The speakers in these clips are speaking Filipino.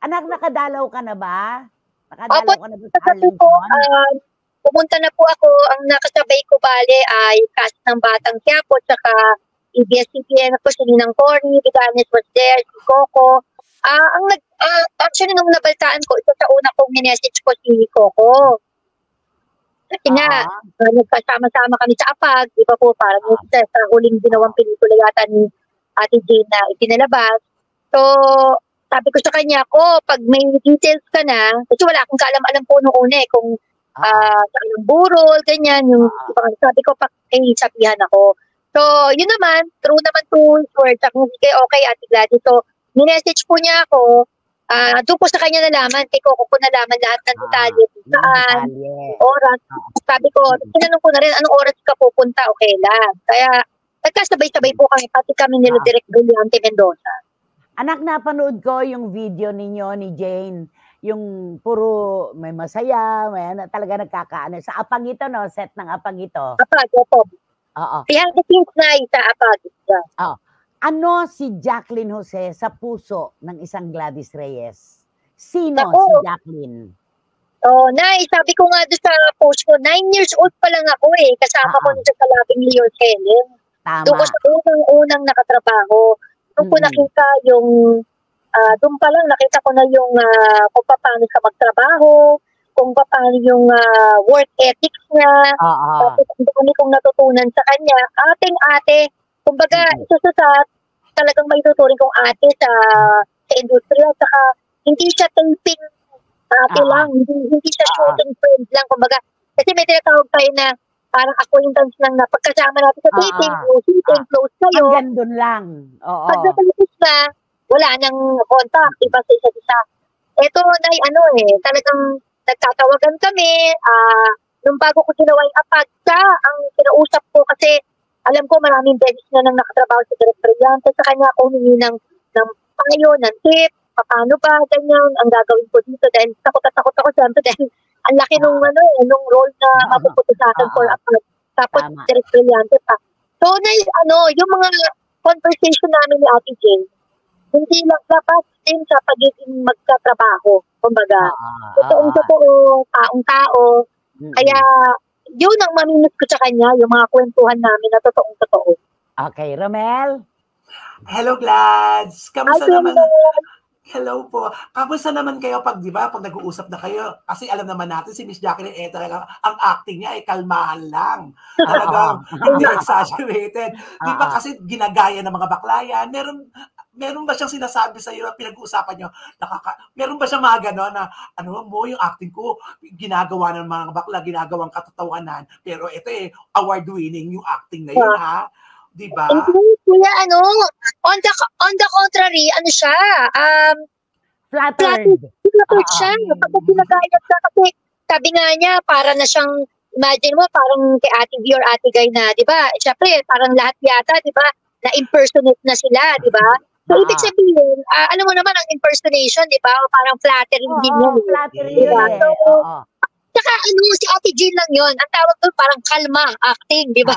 Anak, nakadalaw ka na ba? Opo, Nakadalaw ka na ba sa Arlington? pumunta na po ako. Ang nakasabay ko bale ay cast ng Batang Quiapo, tsaka EBS-CBN po, si Ninang Cory, Vidanes was there, si Coco. Actually, nung nabaltaan ko, ito sa una kong minessage ko si Coco. Kasi nga, nagkasama-sama kami sa APAG, di ba po, parang sa huling ginawang pelikula yata ni Ate Jane na ipinalabas. So, sabi ko sa kanya, pag may details ka na, kasi wala akong kaalam-alam po noong una kung sa burol, ganyan, yung sabi ko, sabihan ako. So, yun naman, true naman to his words. Ako okay, Ate Gladys. So, minessage po niya ako, doon ko sa kanya nalaman, kay Coco ko nalaman lahat ng detalye, saan, oras. Sabi ko, tinanong ko na rin, anong oras ka pupunta, okay lang. Kaya, nagkasabay-sabay po kami, pati kami nila Direk Brillante Mendoza. Anak, napanood ko yung video ninyo ni Jane, yung puro may masaya, may talaga nagkakaano. Sa Apag ito, no? Set ng Apag ito. Apag, opo. Oo. Behind the scenes na sa Apag. Oo. Ano si Jacqueline Jose sa puso ng isang Gladys Reyes? Sino si Jacqueline? Nay, sabi ko nga doon sa post ko, 9 years old pa lang ako kasama ko sa Kalabing Leo Helen. Tama. Doon ko sa unang nakatrabaho. Doon ko nakita yung, doon pa lang nakita ko na yung kung paano siya magtrabaho, kung paano yung work ethics niya. Tapos ang dami kong natutunan sa kanya. Ate, kumbaga, isa sa talagang may tuturing kong ate sa industriya. Saka hindi siya taping ate lang. Hindi siya shooting friend lang. Kumbaga, kasi may tinatawag tayo na parang acquaintance lang na pagkasama natin sa taping, shooting, close kayo. Hanggang doon lang. Pag natapos na, wala nang contact. Iba sa isa't isa. Ito, talagang nagtatawagan kami. Nung bago ko ginawa yung Apag, ang kinausap ko kasi alam ko maraming beses na nang nakatrabaho si Direk Brillante. Sa kanya ako humingi ng payo, ng tip, paano ba, ganyan, ang gagawin ko dito. Dahil takot ako siyempre dahil ang laki nung role na mapupunta sa akin for Apag. Tapos Direk Brillante pa. So, yung mga conversation namin ni Ate Jane, hindi lang dapat din sa pagiging magkatrabaho. Kumbaga, totoong-totoo, taong-tao. Kaya, yun ang maminus ko sa kanya, yung mga kwentuhan namin na totoong-totoo. Okay, Romel? Hello, Glads! Kamusta naman? Hello po. Kamusta naman kayo pag, di ba, pag nag-uusap na kayo? Kasi alam naman natin, si Miss Jacqueline, talaga, ang acting niya ay kalmahan lang. Talagang hindi exaggerated. Di ba kasi ginagaya ng mga baklayan? Meron ba siyang sinasabi sa iyo na pinag-uusapan niyo? Meron ba siyang mga gano'n na, yung acting ko, ginagawa ng mga bakla, ginagawang katotohanan, pero ito award-winning yung acting na yun, ha? Di ba? Kuya, on the contrary, siya, flattered siya. Kapag ginagayat ka, kasi sabi nga niya, para na siyang, imagine mo, parang kay Ate V or Ate Guy na, di ba? Siyempre, parang lahat yata, di ba, na-impersonate na sila, di ba? So, ibig sabihin, alam mo naman ang impersonation, di ba? Parang flattering din yun. Flattering diba? Saka si Ate Jane lang yun. Ang tawag doon parang kalma acting, di ba?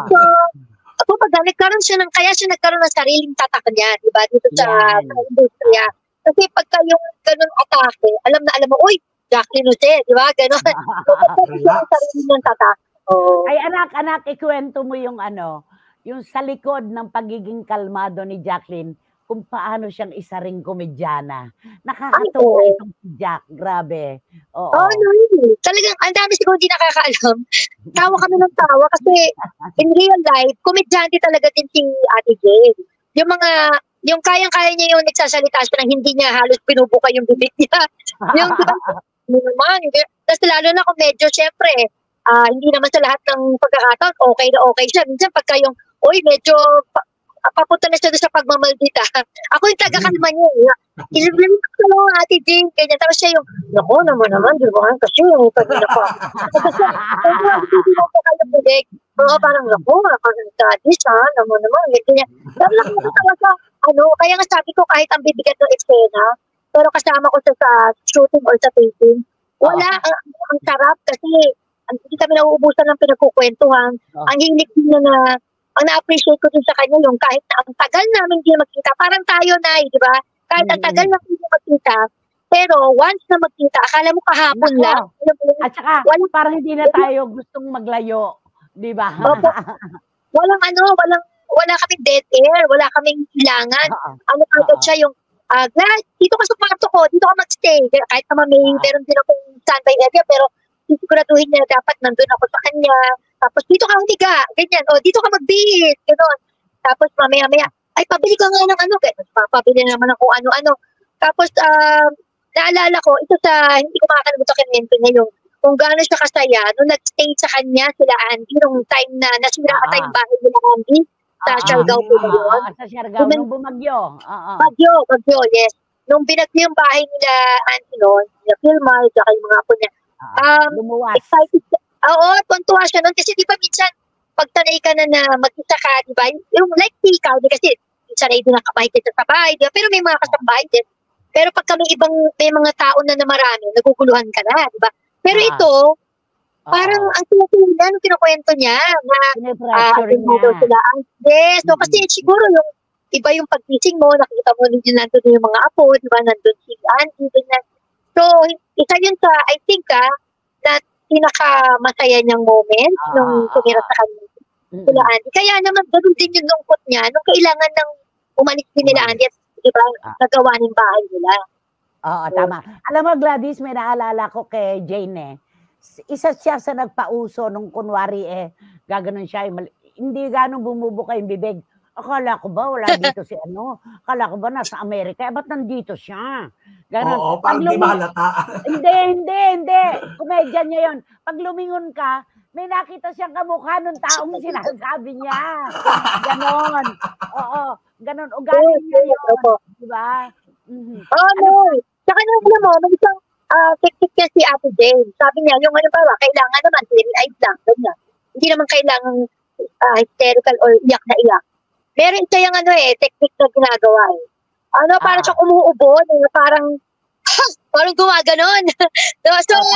So, nagkaroon siya kaya siya nagkaroon ng sariling tatak niya, di ba? Dito sa industriya. Kasi pagka yung ganun atake, alam na mo, uy, Jacqueline Jose, di ba? Ganun. So, pagka siya ang sarili niyang tatak. Ay, anak, ikwento mo yung yung sa likod ng pagiging kalmado ni Jacqueline, kung paano siyang isa ring komedyana. Nakakatuwa itong si Jack. Grabe. Oo. Talagang, ang dami siguro hindi nakakaalam. Tawa kami ng tawa kasi in real life, komedyante talaga din si Ate Jane. Yung kayang-kaya niya yung nagsasalita siya nang hindi niya halos pinubuka yung bibig niya. Yung, naman. Tapos lalo na kung medyo, syempre, hindi naman sa lahat ng pagkakataon, okay na okay siya. Minsan pagka yung, medyo papunta na siya doon sa pagmamaldita. Ako yung taga-kalma niya. Iliblim ko lang Ate Jane. Kanya tapos siya yung, naku naman, di ba? Kasi yung kanina pa. Kasi hindi mo pa kayo bulig. Parang naku, parang dadis ha, naman. Kanya, lang mo talaga, kaya nga sabi ko kahit ang bibigat ng eksena, pero kasama ko sa shooting or sa taping, wala, ang sarap kasi hindi kami nauubusan ng pinagkukwentuhan. Ang hilig niya na ang na-appreciate ko din sa kanya yung kahit na ang tagal namin hindi magkita, parang tayo na, di ba? Kahit ang tagal namin hindi magkita, Pero once na magkita, akala mo kahapon Nako. lang. Alam mo yun? At saka, Walang, parang hindi na tayo gustong maglayo. Di ba? opo, wala kaming dead air, wala kaming ilangan. Oo. Ano kagad Oo. siya yung, Glad, dito ka sa kwarto ko, dito ka magstay. Kahit naman meron din akong standby area, pero sisiguraduhin niya dapat nandun ako sa kanya. Tapos dito ka humiga, ganyan. O, dito ka magbihis, gano'n. Tapos mamaya-maya, ay, pabili ka nga ng ano. Kaya pabili naman ako ano-ano. Tapos, naalala ko, ito sa, hindi ko makakalimutan kinento niya yung kung gaano siya kasaya nung nag-stay sa kanya sila Andy nung time na nasira ata yung bahay nila Andy sa Siargao po na yun. Sa Siargao, nung bumagyo. Bagyo, yes. Nung binagyo yung bahay nila Andy noon, nila Pilmar, saka yung mga apo niya, lumuwas. excited siya. Oo, tuntua siya noon kasi di ba minsan, pag tanay ka na mag-isa ka, di ba? Yung like ikaw, di kasi sanay din nakabahay kita sa bahay, di ba? Pero may mga kasambahay din. Pero pag kami may mga tao na marami, naguguluhan ka na, di ba? Pero ito, parang ang sinasilan, nung kinukwento niya, na Pinipressure niya. sila. Yes, so kasi siguro yung iba yung pagkising mo, nakita mo din nandun yung mga apo, di ba? Nandun si Auntie, ganyan. So, isa yun sa, I think, na pinaka-masaya niyang moment nung tumira sa kanya sila Andy. Kaya naman, ganun din yung lungkot niya nung kailangan ng umalis din nila Andy at diba, nagawa ng bahay nila. Oo, tama. Alam mo, Gladys, may naalala ko kay Jane eh. Isa siya sa nagpauso nung kunwari gaganon siya. Hindi ganong bumubuka yung bibig. Akala ko ba wala dito si ano? Akala ko ba nasa Amerika? Ba't nandito siya? Ganon. Oo, parang di mahalata. Hindi. Komedya niya yun. Pag lumingon ka, may nakita siyang kamukha nung taong sinasabi niya. Ganon. Oo. Ganon. Ugali niya yun. Diba? Oh, no. Saka nung alam mo, may isang technique niya si Ate Jane. Sabi niya, yung ano ba, kailangan naman, eyes lang, ganyan. Hindi naman kailangan hysterical or iyak na iyak. Meron siya yung technique na ginagawa eh. Parang siyang umuubo, parang gumaganon. So,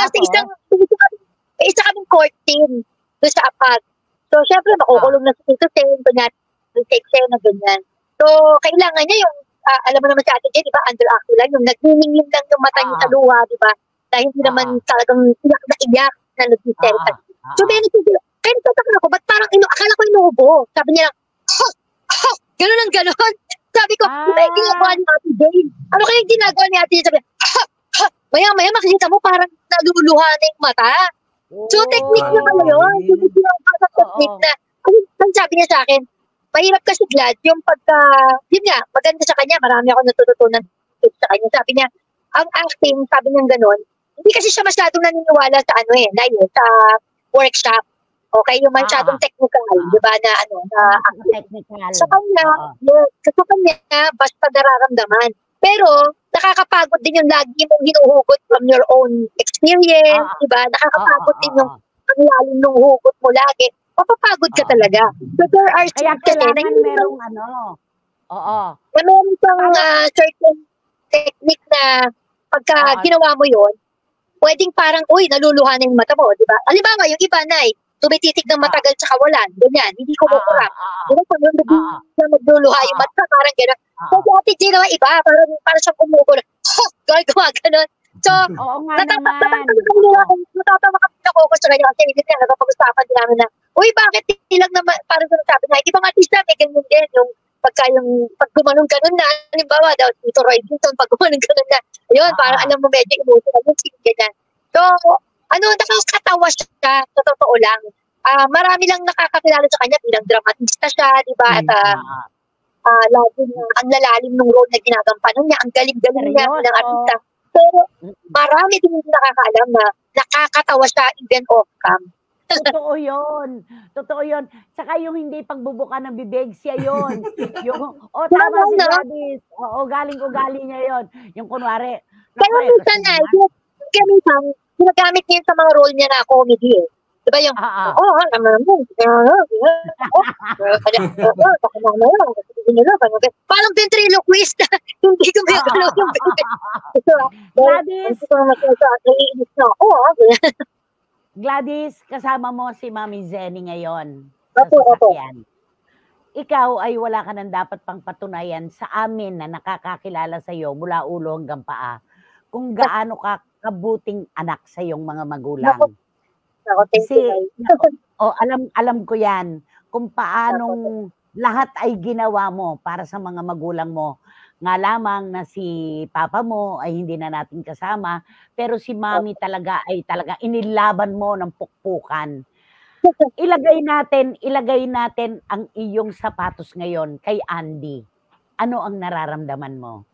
isa kaming court team doon sa APAG. So, syempre, makukulong na si Tito Sen, take na ganyan. So, kailangan niya yung, alam mo naman sa atin dyan, di ba, underact lang, yung nagniningin lang yung mata niya sa luha, di ba? Dahil hindi naman talagang iyak na iyak na nag-hysterical. So, meron siya, kaya nagtatakal ako, ba't parang akala ko inuubo? Sabi niya lang, gano'n ang gano'n. Sabi ko, di ba yung ginagawa ni Ate Jane? Ano kaya yung ginagawa ni Ate Jane? Sabi niya, maya-maya makikita mo parang naluluha na yung mata. So, technique na pala yun. Technique na, ang sabi niya sa akin, mahirap kasi Glad, yung pagka, yun nga, maganda sa kanya, marami ako natututunan sa kanya. Sabi niya, ang acting, sabi niya gano'n, hindi kasi siya masyadong naniniwala sa sa workshop. Okay, yung masyadong technical, di ba, na technical. Sa kanya, basta nararamdaman. Pero, nakakapagod din yung lagi mong hinuhugot from your own experience, di ba? Nakakapagod din yung ang lalim ng hugot mo lagi. Mapapagod ka talaga. So, there are kaya kailangan merong meron siyang certain technique na pagka ginawa mo yun, pwedeng parang, naluluha na yung mata mo, di ba? Halimbawa, yung iba na tumititig ng matagal sa kawalan, ganyan, hindi ko kukurap. Diba, pag nagluluha yung mata, parang gano'n. So, dati din naman iba, parang siyang umubo na, gumaganon. So, natatawa kami na focus sa kanya kasi hindi na napapag-usapan din namin na, bakit ilang naman, parang sabi na, ibang artista may ganyan din, yung pag gumanong ganun na, halimbawa daw, Tito Roy Vinton, pag gumanong ganun na, ayun, parang alam mo medyo emotional yung scene, ganyan. So, nakakatawa siya, sa totoo lang. Marami lang nakakakilala sa kanya bilang dramatista siya, di ba? At laging ang lalalim ng role na ginagampanan niya, ang galing-galing niya bilang artista. Pero marami din yung nakakaalam na nakakatawa siya even off-cam. Totoo yun. Saka yung hindi pagbubuka ng bibig, siya yun. Tama si Gladys. Galing-ugali niya yun. Yung kunwari. Kaya minsan, ginagamit niya sa mga role niya na comedy eh. Diba yung, parang ventriloquist na hindi ko may galaw yung Gladys, kasama mo si Mami Zenny ngayon. Opo. Ikaw ay wala ka nang dapat pang patunayan sa amin na nakakakilala sa iyo mula ulo hanggang paa. kung gaano ka kabuting anak sa iyong mga magulang. Naku, thank Kasi, you. alam ko yan, kung paanong lahat ay ginawa mo para sa mga magulang mo. Nga lamang na si papa mo ay hindi na natin kasama, pero si mami talaga ay talaga inilaban mo ng pukpukan. Ilagay natin ang iyong sapatos ngayon kay Andy. Ano ang nararamdaman mo?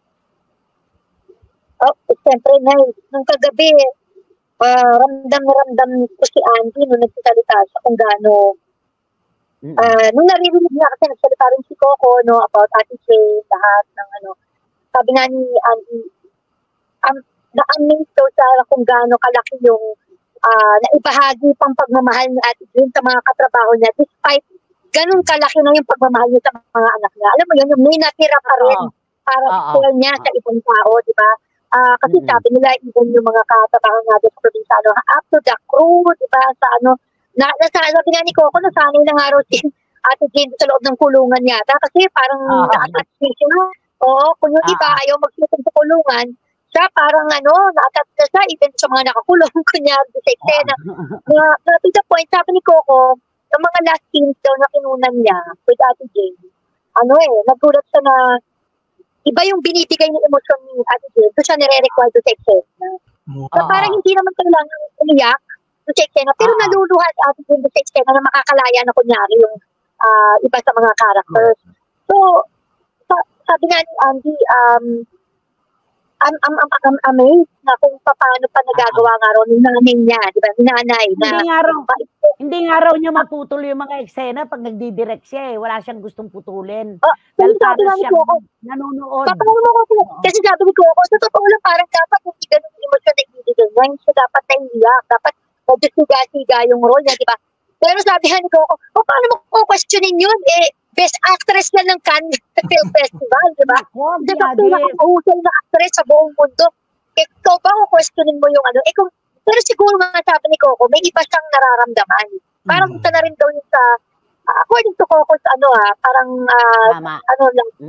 Siyempre, nung kagabi, ramdam na ramdam ko si Andy nung nagsasalita siya kung gaano. Nung naririnig niya kasi nagsalita rin si Coco, no, about Ate Jane, lahat ng ano. Sabi nga ni Andy, na-amaze daw siya kung gaano kalaki yung naibahagi pang pagmamahal ni Ate Jane sa mga katrabaho niya despite ganun kalaki na yung pagmamahal niya sa mga anak niya. Alam mo yun, yung may natira pa rin para share niya sa ibang tao, di ba? Kasi sabi nila, even yung mga katrabaho natin sa probinsya, up to the crew, di ba? Sa ano, sabi nga ni Coco, nasanay na nga raw si Ate Jane sa loob ng kulungan yata kasi parang na-attach siya. Oo, kung yung iba ayaw magsulong sa kulungan, siya parang na-attach na siya even sa mga nakakulong, kunyari sa eksena. To the point, sabi ni Coco, yung mga last scenes daw na kinunan niya with Ate Jane, nagulat siya na iba yung binibigay ng emosyon ni Ate Jane, so siya nire-require to sa eksena. So parang hindi naman kailangan umiyak to sa eksena, pero naluluha si Ate Jane to sa eksena na makakalaya na kunyari yung iba sa mga characters. So, sabi nga ni Andy, I'm amazed na kung paano pa nagagawa nga raw ng nanay niya, di ba? Nanay na. Hindi nga raw niya maputol yung mga eksena pag nagdidirect siya eh. Wala siyang gustong putulin. Dahil para siyang nanonood. Kasi sabi ni Coco, sa totoo lang parang dapat hindi ganun yung emosyon na ibibigay niya. Hindi siya dapat naiiyak. Dapat magsiga-siga yung role niya, di ba? Pero sabi nga ni Coco, paano mo questionin yun? Best actress yan ng Cannes Film Festival, di ba? Kasi sabi nakakahusay na actress sa buong mundo. Ikaw ba kung questionin mo yung pero siguro nga sabi ni Coco, may iba siyang nararamdaman. Parang isa na rin daw yung sa, according to Coco, parang, ano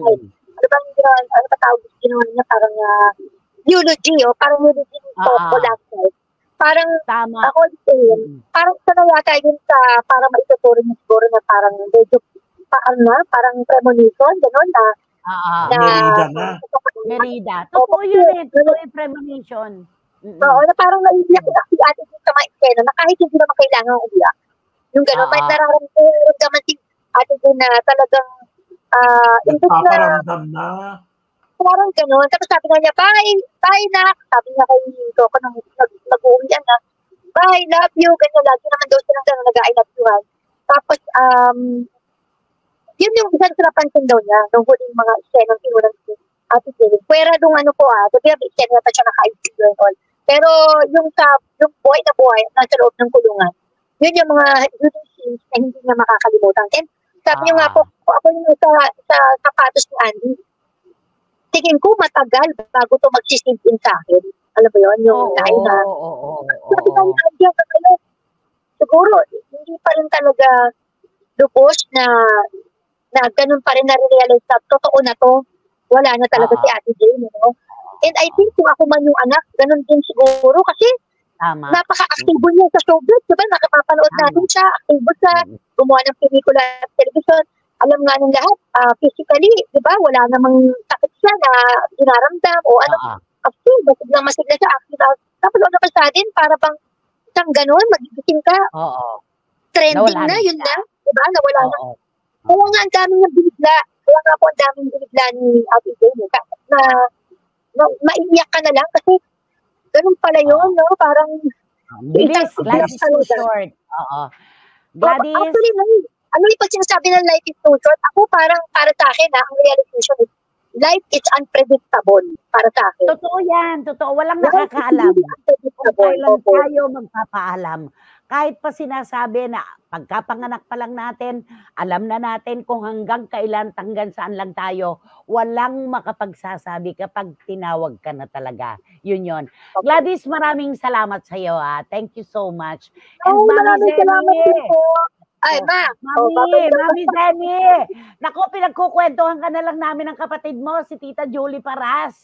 ba tawag ginawa niya, parang eulogy, parang eulogy ni Coco last night. Parang, according to him, parang isa na yata yun sa, parang maituturo niya siguro na parang medyo, parang premonition, gano'n na. Merida na. Merida. Totoo yun totoo yung premonition. Oo, na parang naiiyak si Ate Jane sa mga eksena na kahit hindi naman kailangan umiyak. Yung gano'n, may nararamdaman si Ate Jane na talagang nagpaparamdam na. Parang gano'n. Tapos sabi nga niya, bye na. Sabi niya kay Coco nang nag-uwian na, bye, love you. Ganyan, lagi naman daw silang gano'n nag-I love you. Tapos, yun yung isa sa napansin daw niya nung huling mga eksena ng pinunan si Ate Jane. Pwera nung sabi nga, eksena pa siya naka-ICU and all. Pero yung buhay na buhay nasa loob ng kulungan, yun yung mga scenes na hindi niya makakalimutan. And sabi niya nga po, ako yung sa sapatos ni Andy, tingin ko matagal bago to magsisink in sa akin. Alam mo yun? Yung line na. Sabi nga ni Andy, siguro, hindi pa rin talaga lubos na ganun pa rin na-realize na totoo na to. Wala na talaga si Ate Jane, And I think kung ako man yung anak, ganun din siguro kasi napaka-aktibo niya sa showbiz, diba? Nakapapanood natin siya, aktibo siya, gumawa ng pelikula at television. Alam nga ng lahat, physically, diba? Wala namang sakit siya na dinaramdam o active, masiglang masigla siya, active out. Tapos ano pa sa atin, para bang isang ganun, magigising ka. Trending na, yun na. Diba? Nawala na. Kaya nga ang daming yung binigla. Kaya nga po ang daming binigla ni Ate Jane. Na maiiyak ka na lang kasi ganun pala yun, no? Parang bilis, life is too short. Gladys. Actually, ano yung pag sinasabi ng life is too short? Ako parang para sa akin, ang realization is life is unpredictable para sa akin. Totoo yan. Totoo. Walang nakakaalam. Kung kailan tayo magpapaalam. Kahit pa sinasabi na pagkapanganak pa lang natin, alam na natin kung hanggang kailan, hanggang saan lang tayo. Walang makapagsasabi kapag tinawag ka na talaga. Yun yun. Okay. Gladys, maraming salamat sa iyo. Thank you so much. And maraming salamat po. Ay, Mami Zenny. Naku, pinagkukwentuhan ka na lang namin ng kapatid mo, si Tita Julie Paras.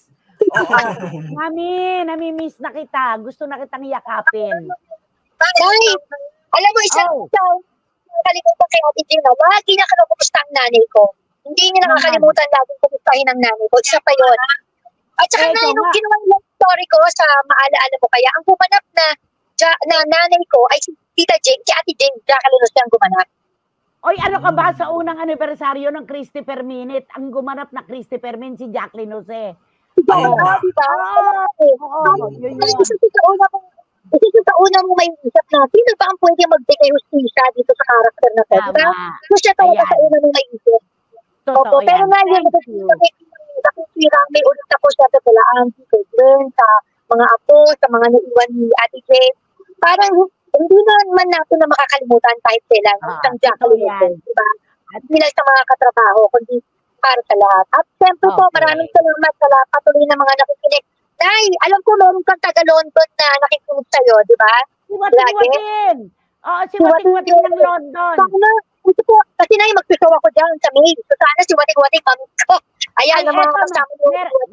Oo. Mami, nami-miss na kita. Gusto na kitang yakapin. Nay, alam mo, isang nakalimutan kay Ate Gina, lagi na kumusta ang nanay ko. Hindi niya nakakalimutan laging kumustahin ang nanay ko. Isa pa yun. At saka na, nung ginawa yung story ko sa maalaala mo kaya, ang gumanap na nanay ko ay si Tita Jane, si Ate Jane, Jacqueline Jose ang gumanap. Oy, ano ka ba sa unang anibersaryo ng Christy Per Minute? Ang gumanap na Christy Per Minute si Jacqueline Jose. Oo, diba? Oo, yun yun. Kasi sa una mo may isip na, sino ba ang pwede magbigay hustisya dito sa karakter na to? Diba? So siya talaga sa una mo may isip. Totoo yan. Pero ngayon, may ulit ako siya sa pala auntie, kay Glenn, sa mga apo, sa mga naiwan ni Ate Jane. Parang hindi naman natin na makakalimutan kahit kailan isang Jacqueline, diba? At hindi lang sa mga katrabaho, kundi para sa lahat. At siyempre po, maraming salamat sa lahat patuloy na mga nakikinig. Nay, alam ko meron kang taga-London na nakikinig sa'yo, di ba? Si Wating-Wating! Oo, si Wating-Wating ng London. Sana, ito po, kasi Nay, magsusaw ako dyan sa mail. So sana si Wating-Wating, mami ko. Ayan, ang mga kasama mo.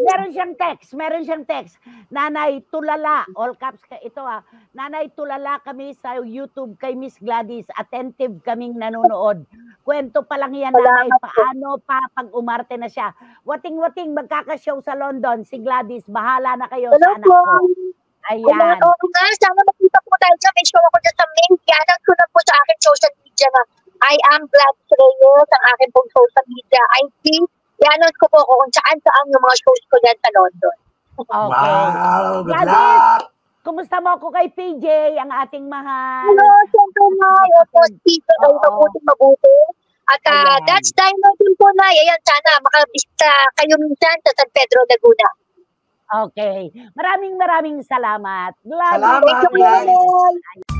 Meron siyang text. Nanay, tulala. All caps ka ito Nanay, tulala kami sa YouTube kay Miss Gladys. Attentive kaming nanonood. Kwento pa lang yan, nanay. Paano pa pag umarte na siya? Wating-Wating, magkakashow sa London. Si Gladys, bahala na kayo sa anak ko. Ayan. Oo nga, sana makita po tayo dyan. May show ako dyan sa mail. Yan ang sunod po sa akin social media na I am Gladys Reyes, ang akin pong social media. I think i-announce ko po kung saan yung mga shows ko dyan sa London. Okay. Wow, good Gladys, luck! kumusta mo ako kay PJ, ang ating mahal? Hello, siyempre na. Opo, dito ay mabuti. At that's time natin po na. Ayan, sana makabista kayo minsan sa San Pedro, Laguna. Okay. Maraming salamat. Salamat, Thank you, Gladys.